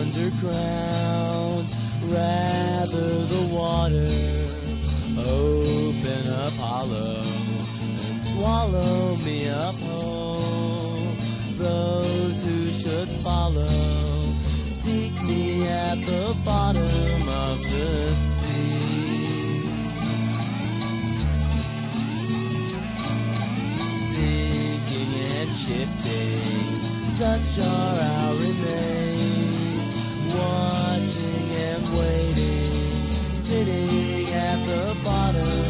underground, rather the water open up hollow and swallow me up whole. Those who should follow seek me at the bottom of the sea. Sinking and shifting, such are our remains, watching and waiting, sitting at the bottom